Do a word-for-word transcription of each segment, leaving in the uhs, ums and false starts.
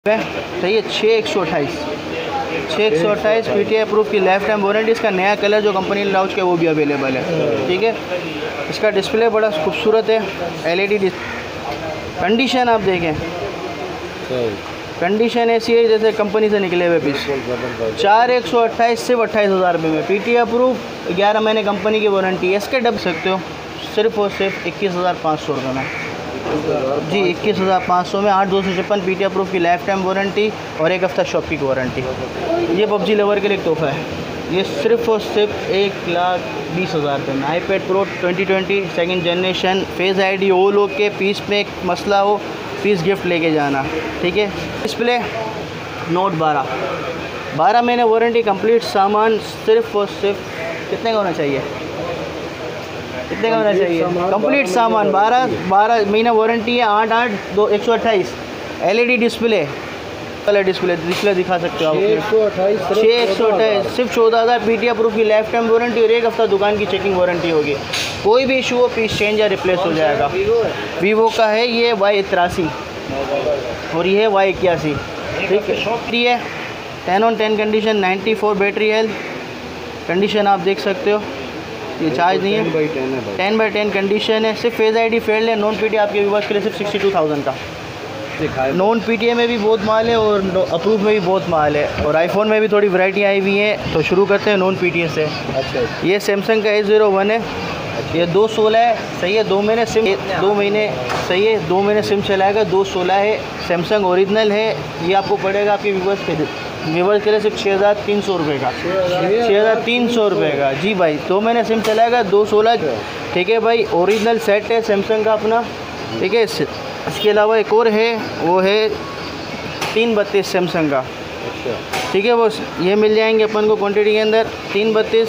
सही है। छः एक सौ अट्ठाईस छः एक सौ अट्ठाईस पी टी आई अप्रूव की लाइफ टाइम वारंटी। इसका नया कलर जो कंपनी ने लॉन्च किया वो भी अवेलेबल है। ठीक है, इसका डिस्प्ले बड़ा खूबसूरत है, एलईडी कंडीशन आप देखें, कंडीशन ऐसी है जैसे कंपनी से निकले हुए पीस। चार एक सौ अट्ठाईस सिर्फ अट्ठाईस हज़ार रुपये में पी टी आई अप्रूव, ग्यारह महीने कंपनी की वारंटी है। इसके डब सकते हो सिर्फ और सिर्फ इक्कीस हज़ार पाँच सौ रुपये में जी, इक्कीस हज़ार पाँच सौ में आठ दो सौ छप्पन पी टी आई अप्रूव की लाइफ टाइम वारंटी और एक हफ़्ता शॉप की वारंटी। ये पबजी लवर के लिए एक तोहफा है। ये सिर्फ और सिर्फ एक लाख बीस हज़ार रुपये में iPad pro twenty twenty second generation face I D ओ लोग के पीस में एक मसला हो पीस गिफ्ट लेके जाना। ठीक है, डिस्प्ले नोट बारह बारह महीने वारंटी कंप्लीट सामान सिर्फ और सिर्फ कितने का होना चाहिए कितने का होना चाहिए कंप्लीट सामान बारह बारह महीना वारंटी है। आठ आठ दो एक सौ अट्ठाईस L E D display colour display display दिखा सकते हो आप। एक सौ अट्ठाईस छः एक सौ अट्ठाईस सिर्फ चौदह हज़ार पी टी आई अप्रूव की लाइफ टाइम वारंटी और एक हफ्ता दुकान की चेकिंग वारंटी होगी। कोई भी इशू हो पीस चेंज या रिप्लेस हो जाएगा। वीवो का है ये वाई तिरासी और ये है वाई इक्यासी। ठीक है, है ten on ten condition, ninety four battery health condition आप देख सकते हो। ये चार्ज नहीं है, टेन बाई टेन कंडीशन है। सिर्फ फेस आई डी फेल्ड है। नॉन पी टी आई आपके व्यूवर्स के लिए सिर्फ सिक्सटी टू थाउजेंड का। नॉन पी टी आई में भी बहुत माल है और अप्रूव में भी बहुत माल है और आईफोन में भी थोड़ी वैरायटी आई हुई है। तो शुरू करते हैं नॉन पी टी आई से। अच्छा, ये सैमसंग का ए ज़ीरो वन है। ये दो सोलह है, सही है। दो महीने सिम दो महीने सही है दो महीने सिम चलाएगा। दो सोलह है, सैमसंग ओरिजिनल है। ये आपको पड़ेगा आपके व्यूवर्स के व्यूवर्स के लिए सिर्फ छः हज़ार तीन सौ रुपये का छः हज़ार तीन सौ रुपये का जी भाई। दो महीने सिम चलाएगा, दो सोलह। ठीक है भाई, ओरिजिनल सेट है सैमसंग का अपना। ठीक है, इसके अलावा एक और है, वो है तीन बत्तीस सैमसंग का। ठीक है, वो ये मिल जाएंगे अपन को क्वान्टिटी के अंदर तीन बत्तीस।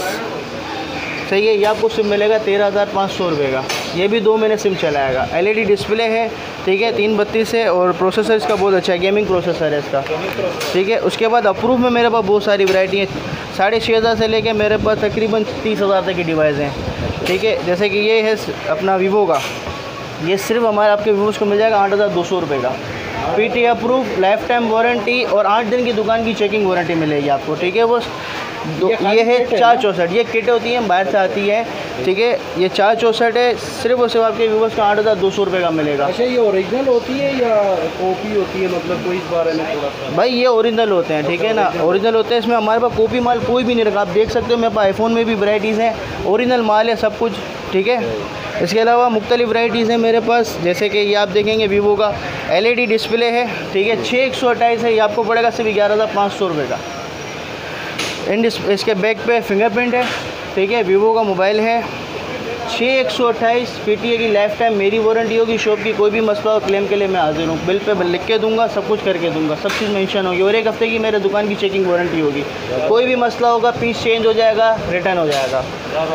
सही है, ये आपको सिम मिलेगा तेरह हज़ार पाँच सौ रुपये का। ये भी दो महीने सिम चलाएगा। एलईडी डिस्प्ले है। ठीक है, तीन बत्तीस है और प्रोसेसर इसका बहुत अच्छा है, गेमिंग प्रोसेसर है इसका। ठीक है, उसके बाद अप्रूव में मेरे पास बहुत सारी वैरायटी है। साढ़े छः हज़ार से लेके मेरे पास तकरीबन तीस हज़ार तक की डिवाइस हैं। ठीक है, जैसे कि ये है अपना वीवो का, ये सिर्फ हमारे आपके व्यूवर्स को मिल जाएगा आठ हज़ार दो सौ रुपये का। P T I approve, life time warranty और आठ दिन की दुकान की चेकिंग वारंटी मिलेगी आपको। ठीक है, वो दो ये है चार चौंसठ। ये किट होती है, बाहर से आती है। ठीक है, ये चार चौंसठ है। सिर्फ और सिर्फ आपके व्यूवर्स का आठ हज़ार दो सौ रुपये का मिलेगा। अच्छा, ये ओरिजिनल होती है या कॉपी होती है? मतलब कोई इस बारे में थोड़ा सा भाई ये ओरिजिनल होते हैं। ठीक है ना, ओरिजिनल होते हैं। इसमें हमारे पास कॉपी माल कोई भी नहीं रखा। आप देख सकते हो मेरे पास आईफोन में भी वैराइटीज़ हैं, ओरिजिनल माल है सब कुछ। ठीक है, इसके अलावा मुख्तलिफ वैराइटीज़ हैं मेरे पास, जैसे कि ये आप देखेंगे वीवो का एलईडी डिस्प्ले है। ठीक है, छः एक सौ अट्ठाईस है। ये आपको पड़ेगा सिर्फ ग्यारह हज़ार पाँच सौ रुपये का। इन इसके बैक पे फिंगरप्रिंट है। ठीक है, वीवो का मोबाइल है। छः एक सौ अट्ठाईस पी टी आई की लाइफ टाइम मेरी वारंटी होगी। शॉप की कोई भी मसला हो क्लेम के लिए मैं हाजिर हूँ। बिल पे लिख के दूंगा, सब कुछ करके दूंगा, सब चीज़ मेंशन होगी और एक हफ्ते की मेरे दुकान की चेकिंग वारंटी होगी। कोई भी मसला होगा पीस चेंज हो जाएगा, रिटर्न हो जाएगा।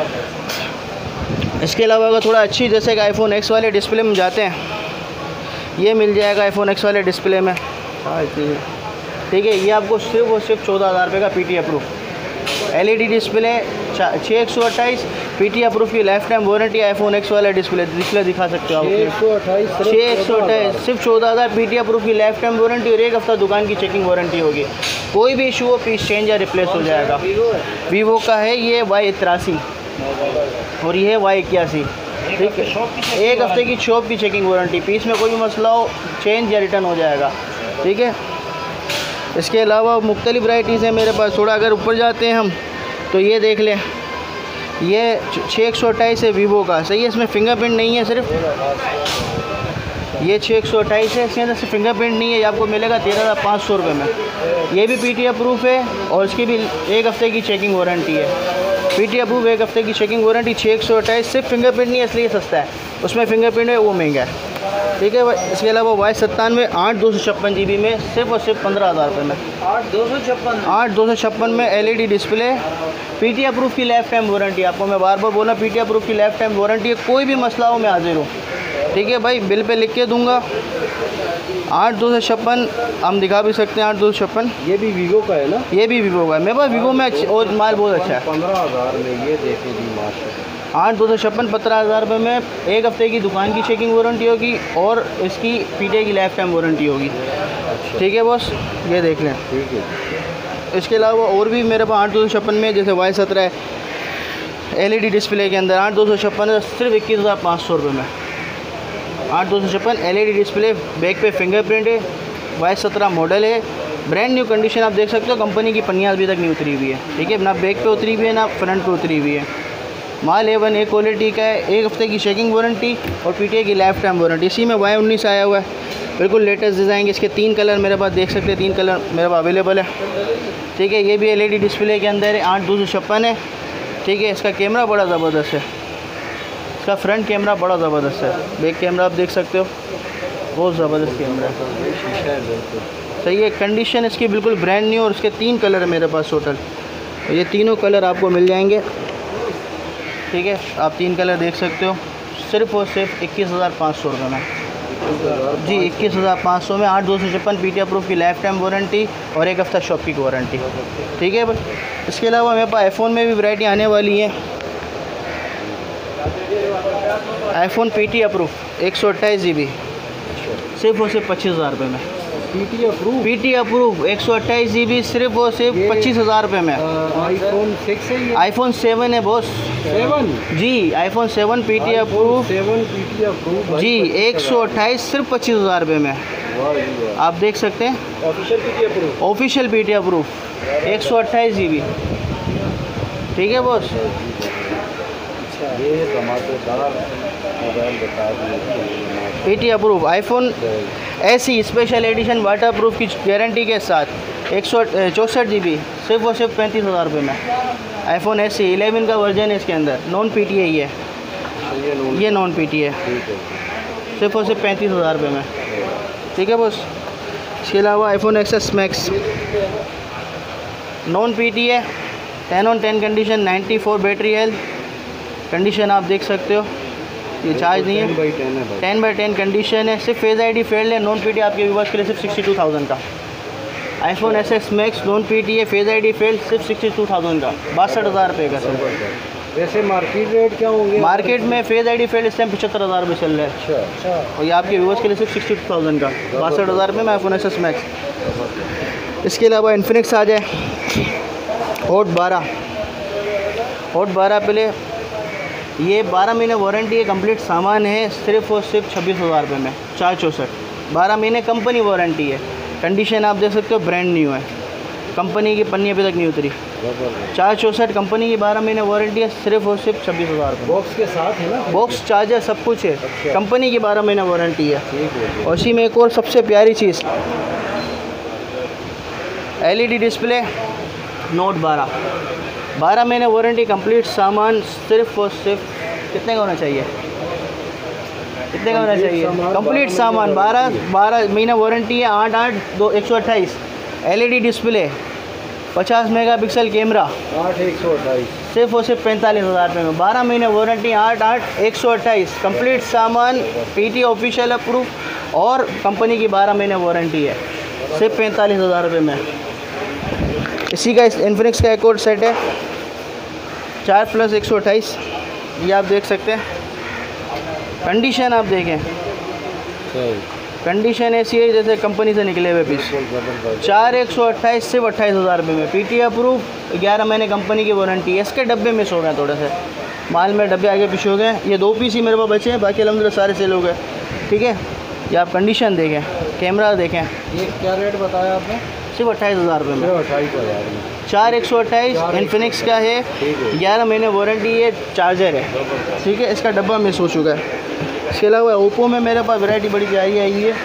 इसके अलावा अगर थोड़ा अच्छी जैसे कि आईफोन एक्स वाले डिस्प्ले में जाते हैं, ये मिल जाएगा आईफोन एक्स वाले डिस्प्ले में। ठीक है, ये आपको सिर्फ और सिर्फ चौदह हज़ार रुपये का P T I approve LED display छः एक सौ अट्ठाईस पी टी आई अप्रूव की life time warranty. IPhone X वाला डिस्प्ले डिस्प्ले दिखा सकते हो आप। छः एक सौ अट्ठाईस छः एक सौ अट्ठाईस सिर्फ चौदह हज़ार पी टी आई अप्रूव की लाइफ टाइम वारंटी और एक हफ्ता दुकान की चेकिंग वारंटी होगी। कोई भी इशू हो पीस चेंज या रिप्लेस हो जाएगा। वीवो का है ये वाई तिरासी और ये है वाई इक्यासी। ठीक है, एक हफ्ते की शॉप की चेकिंग वारंटी, पीस में कोई भी मसला हो चेंज या रिटर्न हो जाएगा। ठीक है, इसके अलावा मुख्तलिफ वैराइटीज़ हैं मेरे पास। थोड़ा अगर ऊपर जाते हैं हम तो ये देख लें, ये छः एक सौ अट्ठाईस है वीवो का। सही है, इसमें फिंगरप्रिंट नहीं है, सिर्फ ये छः एक सौ अट्ठाईस है। इसके अंदर से फिंगरप्रिंट नहीं है। ये आपको मिलेगा तेरह हज़ार पाँच सौ रुपये में। ये भी पी टी आई अप्रूव है और इसकी भी एक हफ्ते की चेकिंग वारंटी है। पी टी आई अप्रूव एक हफ्ते की चेकिंग वारंटी। छः एक सौ अट्ठाईस सिर्फ फिंगरप्रिंट नहीं है, इसलिए सस्ता है। उसमें फिंगरप्रिंट है, वो महंगा है। ठीक है, इसके अलावा वाई सत्तानवे आठ दो सौ छप्पन जी बी में सिर्फ और सिर्फ पंद्रह हज़ार रुपये में। आठ दो सौ छप्पन आठ दो सौ छप्पन में LED display, P T I approve की लाइफ टाइम वारंटी। आपको मैं बार बार बोला पी टी आई अप्रूव की लाइफ टाइम वारंटी है। कोई भी मसला हो मैं हाजिर हूँ। ठीक है भाई, बिल पे लिख के दूंगा। आठ दो सौ छप्पन हम दिखा भी सकते हैं। आठ दो सौ छप्पन ये भी वीवो का है ना? ये भी वीवो का है। मेरे पास वीवो में और माल बहुत अच्छा है। पंद्रह हज़ार में ये देखें जी, माशा। आठ दो सौ छप्पन पन्द्रह हज़ार रुपये में एक हफ़्ते की दुकान की चेकिंग वारंटी होगी और इसकी पीटीआई की लाइफ टाइम वारंटी होगी। ठीक है बॉस, ये देख लें। ठीक है। इसके अलावा और भी मेरे पास आठ दो सौ छप्पन में जैसे वाई सत्रह है एलईडी डिस्प्ले के अंदर आठ दो सौ छप्पन सिर्फ इक्कीस हज़ार पाँच सौ रुपये में। आठ दो सौ छप्पन L E D display, back पे फिंगरप्रिंट है, वाई सत्रह मॉडल है, ब्रांड न्यू कंडीशन आप देख सकते हो। कंपनी की पन्नियाँ अभी तक नहीं उतरी हुई है। ठीक है, ना बैक पे उतरी हुई है ना फ्रंट पे उतरी हुई है। माल ए वन ए क्वालिटी का है, एक हफ्ते की चेकिंग वारंटी और पीटीआई की लाइफ टाइम वारंटी। इसी में वाई उन्नीस आया हुआ है, बिल्कुल लेटेस्ट डिज़ाइन। इसके तीन कलर मेरे पास देख सकते हैं, तीन कलर मेरे पास अवेलेबल है। ठीक है, ये भी एल ई डी डिस्प्ले के अंदर है, आठ दो सौ छप्पन है। ठीक है, इसका कैमरा बड़ा ज़बरदस्त है, इसका फ्रंट कैमरा बड़ा ज़बरदस्त है, बैक कैमरा आप देख सकते हो, बहुत ज़बरदस्त कैमरा है। सही है, कंडीशन इसकी बिल्कुल ब्रांड न्यू और इसके तीन कलर है मेरे पास टोटल। ये तीनों कलर आपको मिल जाएंगे। ठीक है, आप तीन कलर देख सकते हो, सिर्फ और सिर्फ इक्कीस हज़ार पाँच सौ रुपये में। जी, इक्कीस हज़ार पाँच सौ में आठ दो सौ छप्पन पी टी आई प्रूफ की लाइफ टाइम वारंटी और एक हफ़्ता शॉप की वारंटी। ठीक है, इसके अलावा मेरे पास आईफोन में भी वैरायटी आने वाली है। आईफोन पी टी अप्रूफ एक सौ अट्ठाईस जी बी सिर्फ और सिर्फ पच्चीस हज़ार रुपये में। PT approve P T approve एक सौ अट्ठाईस जी बी सिर्फ और सिर्फ पच्चीस हज़ार रुपये में। आईफोन सिक्स है ये? आईफोन सेवन है बॉस। सेवन? जी, iPhone seven P T approve seven PT approve जी, एक सौ अट्ठाईस सिर्फ पच्चीस हज़ार रुपये में। आप देख सकते हैं, official PT approve. Official P T approve एक सौ अट्ठाईस जी बी। ठीक है बॉस, ये धमाकेदार मोबाइल बता दिए। पी टी अप्रूव आईफोन ऐसी स्पेशल एडिशन वाटर प्रूफ की गारंटी के साथ एक सौ चौंसठ जी बी सिर्फ और सिर्फ पैंतीस हज़ार रुपये में। आईफोन ऐसी इलेवन का वर्जन है, इसके अंदर नॉन पी टी आई है, ये नॉन पी टी है, सिर्फ और सिर्फ पैंतीस हज़ार रुपये में। ठीक है बॉस, इसके अलावा iPhone X max non P T है, ten on ten condition, ninety four battery health condition आप देख सकते हो, ये चार्ज नहीं है, टेन बाई टेन कंडीशन है, सिर्फ फेस आई डी फेल्ड है, नॉन पी टी आपके व्यूवर्स के लिए सिर्फ सिक्सटी टू थाउजेंड का। IPhone S X max non P T है, फेस आई डी फेल्ड, सिर्फ सिक्सटी टू थाउजेंड का, बासठ हज़ार रुपये का सर। वैसे मार्केट रेट क्या होंगे? मार्केट में फेस आई डी फेल्ड इस टाइम पचहत्तर हज़ार रुपये चल रहा है। अच्छा अच्छा। और ये आपके व्यूवर्स के लिए सिर्फ सिक्सटी टू थाउजेंड का, बासठ हज़ार रुपये में आईफोन एस एक्स मैक्स। इसके अलावा इन्फिनिक्स आ जाए, हॉट बारह हॉट बारह पहले ये बारह महीने वारंटी है, कंप्लीट सामान है, सिर्फ और सिर्फ छब्बीस हज़ार रुपये में, चार चौंसठ बारह महीने कंपनी वारंटी है। कंडीशन आप देख सकते हो ब्रांड न्यू है, कंपनी की पन्नी अभी तक नहीं उतरी। चार चौंसठ कंपनी की बारह महीने वारंटी है, सिर्फ और सिर्फ छब्बीस हज़ार रुपये। बॉक्स के साथ है ना? बॉक्स चार्जर सब कुछ है। अच्छा। कंपनी की बारह महीने वारंटी है। ठीक है। और इसी में एक और सबसे प्यारी चीज़, L E D display note बारह बारह महीने वारंटी, कंप्लीट सामान, सिर्फ और सिर्फ कितने का होना चाहिए? कितने का होना चाहिए? कंप्लीट सामान बारह बारह महीना वारंटी है, आठ आठ दो एक सौ अट्ठाईस एल ई डी डिस्प्ले, पचास मेगापिक्सल कैमरा, आठ एक सौ अट्ठाईस सिर्फ और सिर्फ पैंतालीस हज़ार रुपये में। बारह महीने वारंटी, आठ आठ एक सौ अट्ठाईस कंप्लीट सामान, पी टी ऑफिशियल अप्रूव और कंपनी की बारह महीने वारंटी है, सिर्फ पैंतालीस हज़ार रुपये में। इसी का इन्फिनिक्स का एक और सेट है, चार प्लस एक सौ अट्ठाईस, ये आप देख सकते हैं। कंडीशन आप देखें, कंडीशन ऐसी है जैसे कंपनी से निकले हुए पीस। चार एक सौ अट्ठाईस सिर्फ अट्ठाईस हज़ार रुपये में, पी टी अप्रूव, ग्यारह महीने कंपनी की वारंटी है। इसके डब्बे मिस हो गए थोड़े से, माल में डब्बे आगे पीछे हो गए, ये दो पीस ही मेरे पास बचे हैं, बाकी अलहमदिल्ला सारे सेल हो गए। ठीक है, ये आप कंडीशन देखें, कैमरा देखें। ये क्या रेट बताया आपने? सिर्फ अट्ठाईस हज़ार रुपये में, अट्ठाईस हज़ार में चार एक सौ अट्ठाईस इन्फिनिक्स का है, ग्यारह महीने वारंटी है, चार्जर है। ठीक है, इसका डब्बा मिस हो चुका है। इसके अलावा ओप्पो में मेरे पास वैरायटी बड़ी प्यारी आई है।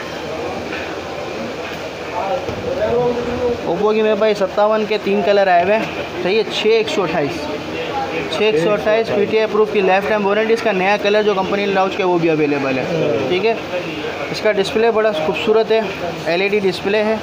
ओप्पो की मेरे पास सत्तावन के तीन कलर आए हुए हैं। सही है, छः एक सौ अट्ठाईस छः एक सौ अट्ठाईस पी टी आई प्रूफ की लाइफ टाइम वारंटी। इसका नया कलर जो कंपनी ने लॉन्च किया वो भी अवेलेबल है। ठीक है, इसका डिस्प्ले बड़ा खूबसूरत है, एल ई डी डिस्प्ले है।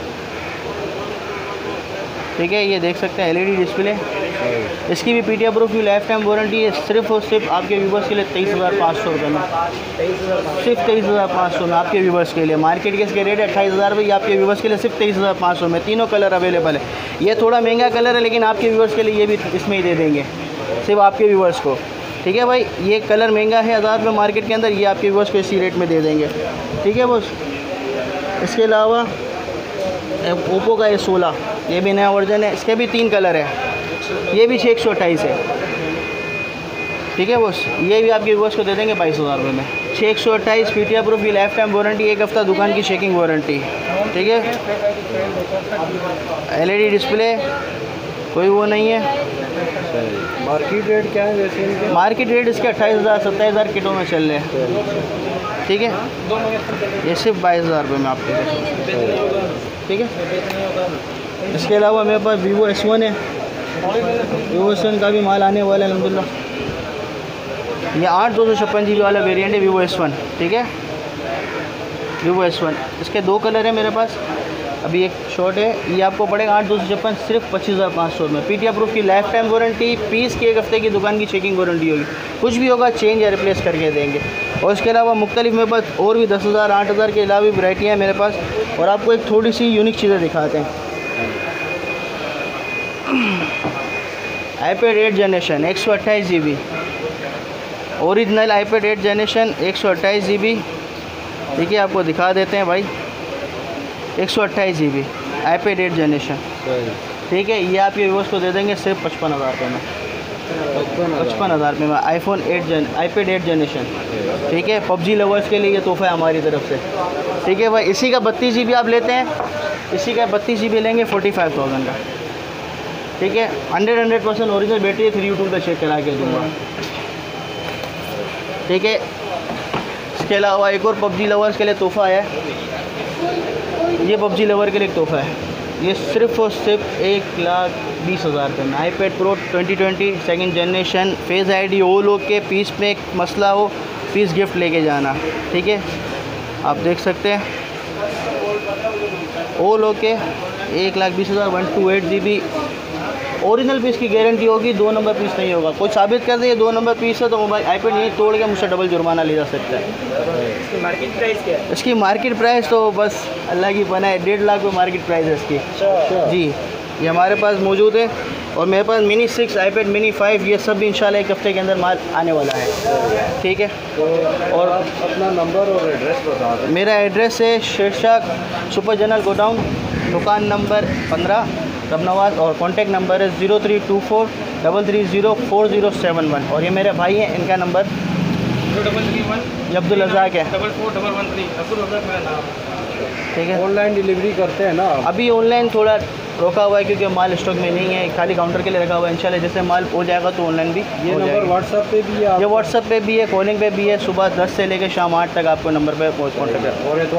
ठीक है, ये देख सकते हैं एल ई डी डिस्प्ले। इसकी भी पी टी आई प्रूफ की लाइफ टाइम वारंटी है, सिर्फ और सिर्फ आपके व्यूवर्स के लिए तेईस हज़ार पाँच सौ रुपये में, सिर्फ तेईस हज़ार पाँच सौ में आपके व्यूवर्स के लिए। मार्केट के इसके रेट है अट्ठाईस हज़ार रुपये, आपके व्यूवर्स के लिए सिर्फ तेईस हज़ार पाँच सौ में। तीनों कलर अवेलेबल है, ये थोड़ा महंगा कलर है लेकिन आपके व्यूवर्स के लिए ये भी इसमें ही दे देंगे, सिर्फ आपके व्यूवर्स को। ठीक ठीक है भाई। ये कलर महंगा है हज़ार रुपये मार्केट के अंदर, ये आपके व्यूअर्स को इसी रेट में दे देंगे, ठीक है बॉस। इसके अलावा ओप्पो का ये सोलह, ये भी नया वर्जन है, इसके भी तीन कलर है, ये भी छः एक सौ अट्ठाईस है, ठीक है बॉस। ये भी आपके व्यूअर्स को दे देंगे बाईस हज़ार रुपये में। छः एक सौ अट्ठाईस पी टी आर प्रूफ की लाइफ टाइम वारंटी, एक हफ़्ता दुकान की चेकिंग वारंटी, ठीक है। एल ई डी डिस्प्ले, कोई वो नहीं है। मार्केट रेट क्या है वैसे इनके? मार्केट रेट इसके अट्ठाईस हज़ार सत्ताईस हज़ार किटों में चल रहे हैं, ठीक है। ये सिर्फ बाईस हज़ार रुपये में आपको, ठीक है। इसके अलावा मेरे पास वीवो एस वन है, वीवो एस वन का भी माल आने वाला है अल्हम्दुलिल्लाह। ये आठ दो सौ छप्पन जी बी वाला वेरिएंट है वीवो एस वन, ठीक है। वीवो एस वन, इसके दो कलर है मेरे पास, अभी एक शॉर्ट है, ये आपको पड़ेगा आठ दो सौ छप्पन सिर्फ पच्चीस हज़ार पाँच सौ में। पी टी आर प्रूफ की लाइफ टाइम वारंटी, पीस की एक हफ्ते की दुकान की चेकिंग वारंटी होगी, कुछ भी होगा चेंज या रिप्लेस करके देंगे। और इसके अलावा मुख्तलिफ मेरे पास और भी दस हज़ार आठ हज़ार के अलावा भी वैरायटियाँ हैं मेरे पास। और आपको एक थोड़ी सी यूनिक चीज़ें दिखाते हैं। आईपैड एट जनरेशन एक सौ अट्ठाईस G B, original iPad eight generation एक सौ अट्ठाईस जी बी, ठीक है। आपको दिखा देते हैं भाई, एक सौ अट्ठाईस G B iPad eight generation, ठीक है। ये आप ये व्यूअर्स को दे देंगे सिर्फ पचपन हज़ार रुपये में, पचपन हज़ार रुपये में iPhone eight gen iPad eight generation, ठीक है। पबजी लवर्स के लिए ये तोहफा है हमारी तरफ से, ठीक है भाई। इसी का बत्तीस जी बी आप लेते हैं, इसी का बत्तीस जी बी लेंगे फोर्टी फाइव थाउजेंड का, ठीक है। Hundred hundred percent original battery है, फिर यूट्यूब पर चेक करा के दूँगा, ठीक है। इसके अलावा एक और पबजी लवर्स के लिए तोहफा है, ये पबजी लवर के लिए तोहफा है, ये सिर्फ और सिर्फ एक लाख बीस हज़ार रुपये में iPad pro twenty twenty second generation, face ID ओ लोग के पीस में एक मसला हो, पीस गिफ्ट लेके जाना, ठीक है। आप देख सकते हैं ओ लोग के एक लाख बीस हज़ार one two eight G B original piece की गारंटी होगी, दो नंबर पीस नहीं होगा। कोई साबित कर दे ये दो नंबर पीस है तो मोबाइल आईपैड नहीं तोड़ के मुझसे डबल जुर्माना ले जा सकता है। इसकी मार्केट प्राइस क्या है? इसकी मार्केट प्राइस तो बस अल्लाह की पनाह है, डेढ़ लाख में मार्केट प्राइस है इसकी जी। ये हमारे पास मौजूद है। और मेरे पास mini six iPad mini five ये सब भी इंशाल्लाह एक हफ्ते के अंदर माल आने वाला है, ठीक है। तो और अपना नंबर और एड्रेस बता दें। मेरा एड्रेस है शीर्षक सुपर जनरल गोडाउन, दुकान नंबर पंद्रह रबनवाज, और कॉन्टैक्ट नंबर है zero three two four double three zero four zero seven one. और ये मेरे भाई हैं, इनका नंबर डबल थ्री वन ये अब्दुल रज़ाक है, double four double one three Abdul Razzaq मेरा नाम, ठीक है। ऑनलाइन डिलीवरी करते हैं ना? अभी ऑनलाइन थोड़ा रोका हुआ है क्योंकि माल स्टॉक में नहीं है, खाली काउंटर के लिए रखा हुआ है। इंशाल्लाह जैसे माल हो जाएगा तो ऑनलाइन भी ये हो नंबर जाएगा। व्हाट्सएप पे भी है? ये व्हाट्सएप पे भी है, कॉलिंग पे भी है, सुबह दस से लेकर शाम आठ तक आपको नंबर पे कॉन्टेक्ट है। और